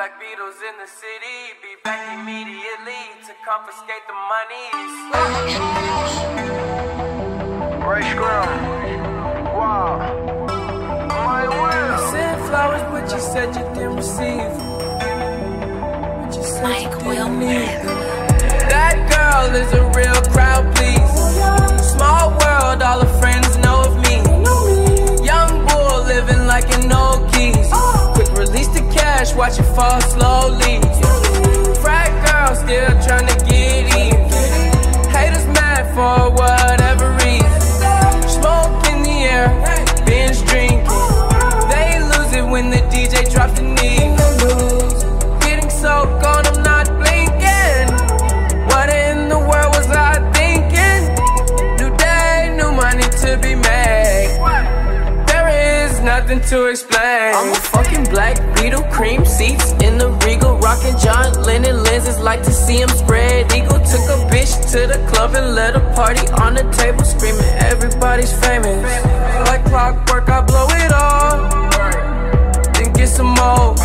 Black Beatles in the city, be back immediately to confiscate the money. Ray Scrum. Wow. My will. I sent flowers, but you said you didn't receive. But you said you didn't need them. That girl is a real crowd, please. Small world, all her friends know of me. Young bull living like an old keys. Quick release the cash, watch it fall slowly. Frat girl still trying to get in. Haters mad for whatever reason. Smoke in the air, binge drinking. They lose it when the DJ drops the knee. Getting so gone, I'm not blinking. What in the world was I thinking? New day, new money to be made. There is nothing to explain. I'm a fucking Black Beetle, cream seats in the Regal, rocking John Lennon lenses, like to see him spread eagle. Took a bitch to the club and let a party on the table, screaming everybody's famous. Like clockwork, I blow it all, then get some more.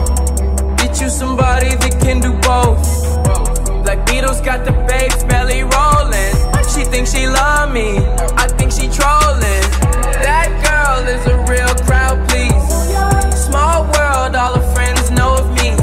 Get you somebody that can do both. Black Beetle's got the babes belly rolling. She thinks she love me, I think she trolling. That girl is a real crowd, please. Small world, all her friends know of me.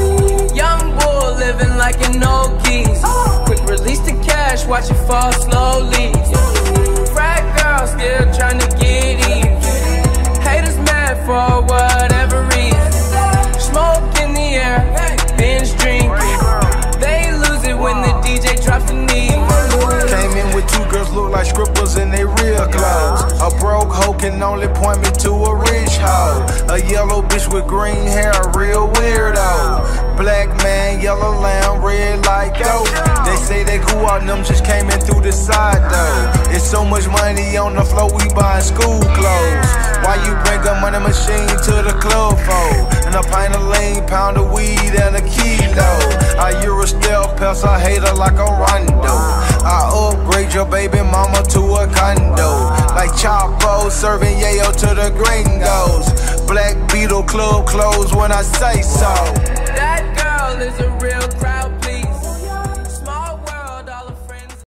Young bull living like an old keys. Quick release the cash, watch it fall slowly. Frat girl still trying to get in. Haters mad for whatever reason. Smoke in the air, binge drinking. They lose it when the DJ drops the knee. Came in with two girls look like strippers in their real clothes. A broke hoe can only point me to a rich hoe. A yellow bitch with green hair, a real weirdo. Black man, yellow lamb, red like dope. They say they cool out, them just came in through the side though. It's so much money on the floor, we buying school clothes. Why you bring a money machine to the club for? And a pint of lean, pound of weed, and a kilo. I Eurostyle pest, I hate her like a rondo. I upgrade your baby mama to a condo. Like Chapo serving yayo to the gringos. Black Beetle club closed when I say so. That girl is a real crowd.